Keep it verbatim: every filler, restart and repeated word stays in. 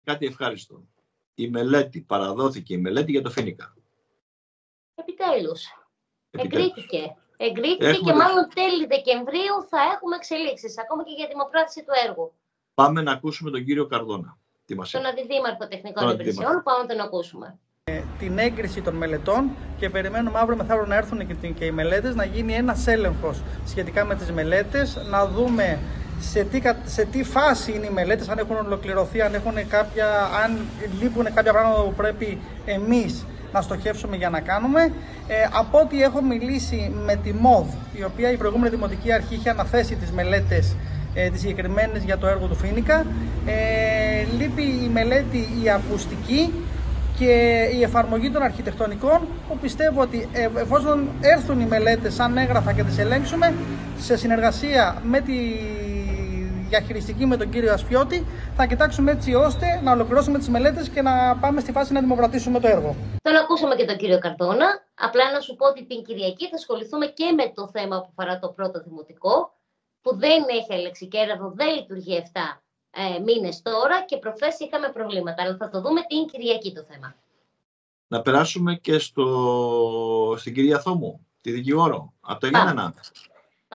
κάτι ευχάριστο. Η μελέτη, παραδόθηκε η μελέτη για το Φοίνικα. Επιτέλους. Επιτέλους. Εγκρίθηκε. Εγκρίθηκε Έχουμε και το... μάλλον τέλη Δεκεμβρίου θα έχουμε εξελίξεις, ακόμα και για δημοπράτηση του έργου. Πάμε να ακούσουμε τον κύριο Καρδόνα. Τι μας Τον είπε. Αντιδήμαρχο Τεχνικών Τον Υπηρεσιών, Αντιδήμαρχο. πάμε να τον ακούσουμε. Την έγκριση των μελετών και περιμένουμε αύριο μεθαύριο να έρθουν και οι μελέτες, να γίνει ένας έλεγχος σχετικά με τις μελέτες, να δούμε σε τι, σε τι φάση είναι οι μελέτες, αν έχουν ολοκληρωθεί, αν, έχουν κάποια, αν λείπουν κάποια πράγματα που πρέπει εμείς να στοχεύσουμε για να κάνουμε. Ε, από ό,τι έχω μιλήσει με τη ΜΟΔ, η οποία η προηγούμενη Δημοτική Αρχή είχε αναθέσει τις μελέτες ε, τις συγκεκριμένες για το έργο του Φοίνικα, ε, λείπει η μελέτη η ακουστική και η εφαρμογή των αρχιτεκτονικών, που πιστεύω ότι εφόσον έρθουν οι μελέτες σαν έγγραφα και τις ελέγξουμε, σε συνεργασία με τη διαχειριστική, με τον κύριο Ασπιώτη, θα κοιτάξουμε έτσι ώστε να ολοκληρώσουμε τις μελέτες και να πάμε στη φάση να δημοπρατήσουμε το έργο. Τον ακούσαμε και τον κύριο Καρδόνα. Απλά να σου πω ότι την Κυριακή θα ασχοληθούμε και με το θέμα που αφορά το πρώτο δημοτικό, που δεν έχει αλεξικέραδο, δεν λειτουργεί επτά ε, μήνες τώρα και προχθές είχαμε προβλήματα. Αλλά θα το δούμε την Κυριακή το θέμα. Να περάσουμε και στο... στην κυρία Θόμου, τη δικηγόρο, από το Γιάννενα.